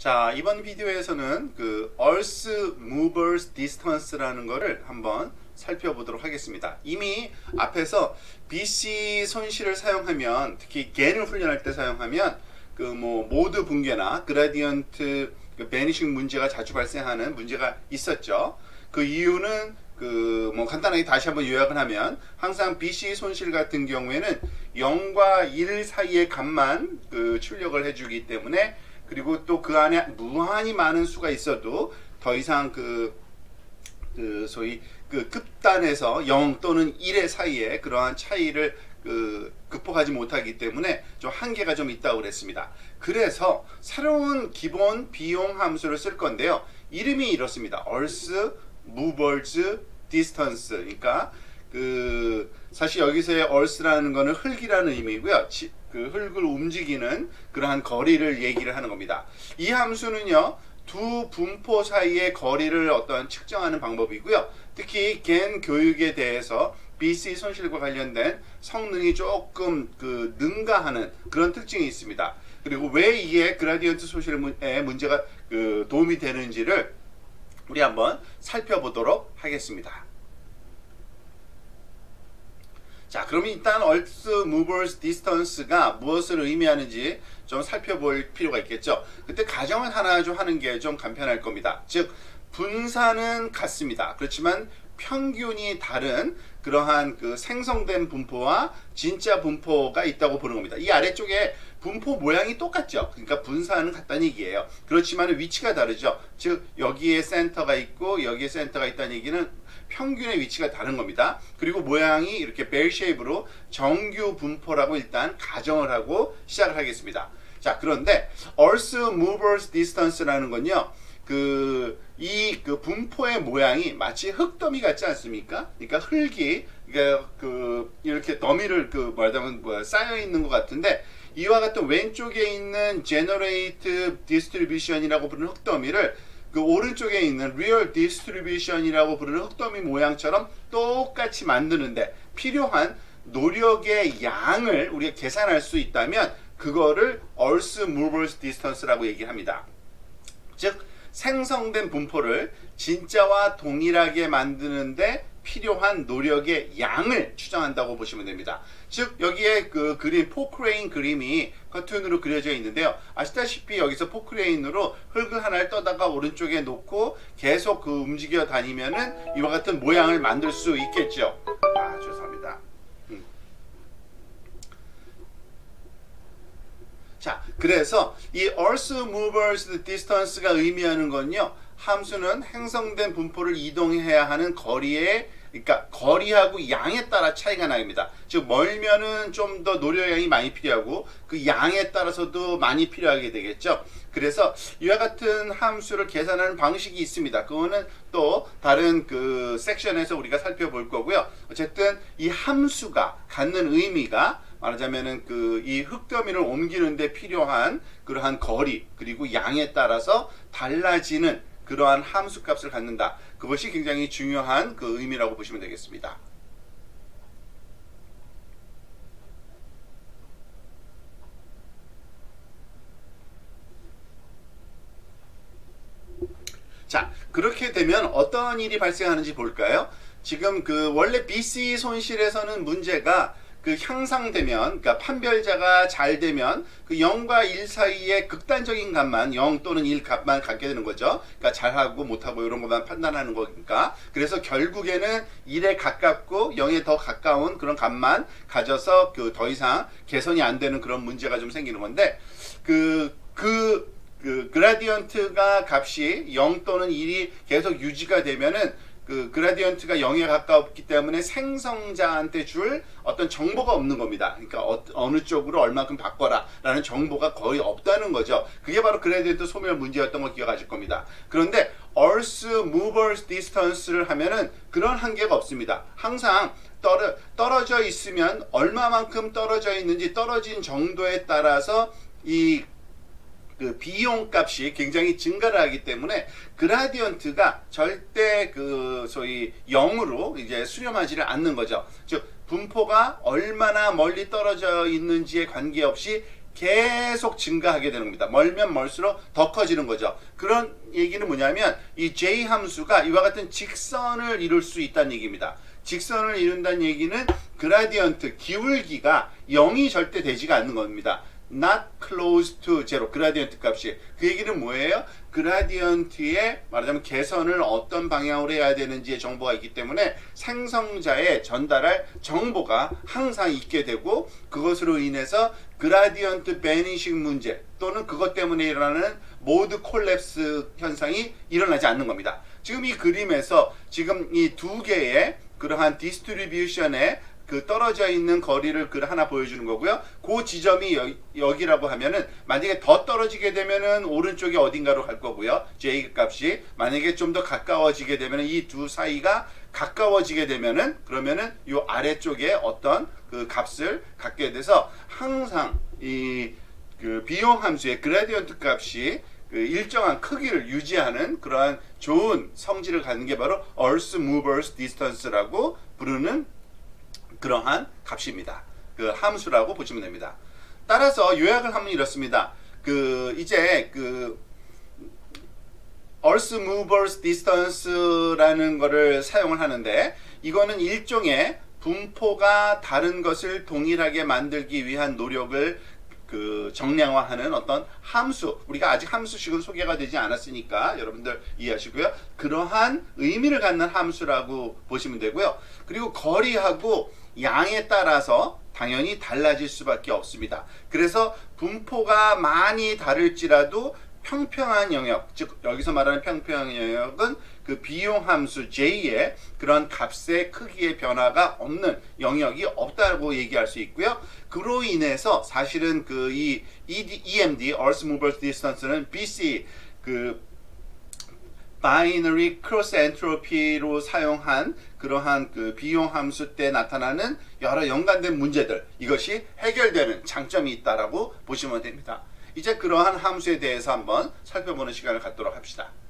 자, 이번 비디오에서는 그 Earth Movers Distance라는 거를 한번 살펴보도록 하겠습니다. 이미 앞에서 BC 손실을 사용하면, 특히 겐을 훈련할 때 사용하면 그 뭐 모드 붕괴나 그라디언트 베니싱 문제가 자주 발생하는 문제가 있었죠. 그 이유는 그 뭐 간단하게 다시 한번 요약을 하면, 항상 BC 손실 같은 경우에는 0과 1 사이의 값만 그 출력을 해주기 때문에, 그리고 또 그 안에 무한히 많은 수가 있어도 더 이상 소위 그 급단에서 0 또는 1의 사이에 그러한 차이를 극복하지 못하기 때문에 좀 한계가 좀 있다고 그랬습니다. 그래서 새로운 기본 비용 함수를 쓸 건데요. 이름이 이렇습니다. Earth Movers Distance. 그러니까 사실 여기서의 Earth라는 거는 흙이라는 의미고요. 그 흙을 움직이는 그러한 거리를 얘기를 하는 겁니다. 이 함수는요, 두 분포 사이의 거리를 어떤 측정하는 방법이고요. 특히 겐 교육에 대해서 BC 손실과 관련된 성능이 조금 능가하는 그런 특징이 있습니다. 그리고 왜 이게 그라디언트 손실에 문제가 도움이 되는지를 우리 한번 살펴보도록 하겠습니다. 자, 그러면 일단 Earth Movers Distance가 무엇을 의미하는지 좀 살펴볼 필요가 있겠죠. 그때 가정을 하나 좀 하는 게 좀 간편할 겁니다. 즉, 분산은 같습니다. 그렇지만 평균이 다른 그러한 생성된 분포와 진짜 분포가 있다고 보는 겁니다. 이 아래쪽에 분포 모양이 똑같죠. 그러니까 분산은 같다는 얘기예요. 그렇지만 위치가 다르죠. 즉, 여기에 센터가 있고 여기에 센터가 있다는 얘기는 평균의 위치가 다른 겁니다. 그리고 모양이 이렇게 벨 쉐입으로 정규 분포라고 일단 가정을 하고 시작을 하겠습니다. 자, 그런데 Earth Movers Distance라는 건요, 이 분포의 모양이 마치 흙더미 같지 않습니까? 그러니까 흙이 이렇게 더미를 쌓여 있는 것 같은데, 이와 같은 왼쪽에 있는 Generate Distribution이라고 부르는 흙더미를 오른쪽에 있는 Real Distribution이라고 부르는 흙더미 모양처럼 똑같이 만드는데 필요한 노력의 양을 우리가 계산할 수 있다면 그거를 Earth Movers Distance라고 얘기합니다. 즉, 생성된 분포를 진짜와 동일하게 만드는데 필요한 노력의 양을 추정한다고 보시면 됩니다. 즉, 여기에 그림, 포크레인 그림이 커튼으로 그려져 있는데요. 아시다시피 여기서 포크레인으로 흙을 하나를 떠다가 오른쪽에 놓고 계속 움직여 다니면은 이와 같은 모양을 만들 수 있겠죠. 죄송합니다. 자, 그래서 이 Earth Movers Distance가 의미하는 건요, 함수는 행성된 분포를 이동해야 하는 그러니까 거리하고 양에 따라 차이가 나옵니다. 즉, 멀면은 좀 더 노력량이 많이 필요하고 그 양에 따라서도 많이 필요하게 되겠죠. 그래서 이와 같은 함수를 계산하는 방식이 있습니다. 그거는 또 다른 섹션에서 우리가 살펴볼 거고요. 어쨌든 이 함수가 갖는 의미가, 말하자면은 이 흙더미를 옮기는 데 필요한 그러한 거리 그리고 양에 따라서 달라지는 그러한 함수 값을 갖는다. 그것이 굉장히 중요한 의미라고 보시면 되겠습니다. 자, 그렇게 되면 어떤 일이 발생하는지 볼까요? 지금 원래 BC 손실에서는 문제가 향상되면, 그러니까 판별자가 잘 되면 0과 1 사이의 극단적인 값만, 0 또는 1 값만 갖게 되는 거죠. 그러니까 잘하고 못하고 이런 것만 판단하는 거니까. 그래서 결국에는 1에 가깝고 0에 더 가까운 그런 값만 가져서 더 이상 개선이 안 되는 그런 문제가 좀 생기는 건데, 그라디언트가 값이 0 또는 1이 계속 유지가 되면은 그라디언트가 0에 가까웠기 때문에 생성자한테 줄 어떤 정보가 없는 겁니다. 그러니까 어느 쪽으로 얼마큼 바꿔라 라는 정보가 거의 없다는 거죠. 그게 바로 그라디언트 소멸 문제였던 걸 기억하실 겁니다. 그런데 Earth Movers Distance를 하면은 그런 한계가 없습니다. 항상 떨어져 있으면 얼마만큼 떨어져 있는지, 떨어진 정도에 따라서 이 비용 값이 굉장히 증가를 하기 때문에 그라디언트가 절대 소위 0으로 이제 수렴하지를 않는 거죠. 즉, 분포가 얼마나 멀리 떨어져 있는지에 관계없이 계속 증가하게 되는 겁니다. 멀면 멀수록 더 커지는 거죠. 그런 얘기는 뭐냐면 이 J 함수가 이와 같은 직선을 이룰 수 있다는 얘기입니다. 직선을 이룬다는 얘기는 그라디언트 기울기가 0이 절대 되지가 않는 겁니다. not close to zero 그라디언트 값이. 그 얘기는 뭐예요? 그라디언트의 말하자면 개선을 어떤 방향으로 해야 되는지의 정보가 있기 때문에 생성자에 전달할 정보가 항상 있게 되고, 그것으로 인해서 그라디언트 베니싱 문제 또는 그것 때문에 일어나는 모드 콜랩스 현상이 일어나지 않는 겁니다. 지금 이 그림에서 지금 이 두 개의 그러한 디스트리뷰션에 그 떨어져 있는 거리를 하나 보여주는 거고요. 그 지점이 여기라고 하면은 만약에 더 떨어지게 되면은 오른쪽에 어딘가로 갈 거고요. J 값이 만약에 좀 더 가까워지게 되면은 이 두 사이가 가까워지게 되면은 그러면은 요 아래쪽에 어떤 그 값을 갖게 돼서 항상 이 그 비용 함수의 그라디언트 값이 그 일정한 크기를 유지하는 그러한 좋은 성질을 갖는 게 바로 Earth Movers Distance라고 부르는 그러한 값입니다. 그 함수라고 보시면 됩니다. 따라서 요약을 하면 이렇습니다. 이제 Earth Movers Distance라는 거를 사용을 하는데, 이거는 일종의 분포가 다른 것을 동일하게 만들기 위한 노력을 정량화하는 어떤 함수, 우리가 아직 함수식은 소개가 되지 않았으니까 여러분들 이해하시고요. 그러한 의미를 갖는 함수라고 보시면 되고요. 그리고 거리하고 양에 따라서 당연히 달라질 수밖에 없습니다. 그래서 분포가 많이 다를지라도 평평한 영역, 즉 여기서 말하는 평평한 영역은 그 비용 함수 J의 그런 값의 크기의 변화가 없는 영역이 없다고 얘기할 수 있고요. 그로 인해서 사실은 이 EMD, Earth Movers Distance는 BC, Binary Cross Entropy로 사용한 그러한 비용 함수 때 나타나는 여러 연관된 문제들, 이것이 해결되는 장점이 있다라고 보시면 됩니다. 이제 그러한 함수에 대해서 한번 살펴보는 시간을 갖도록 합시다.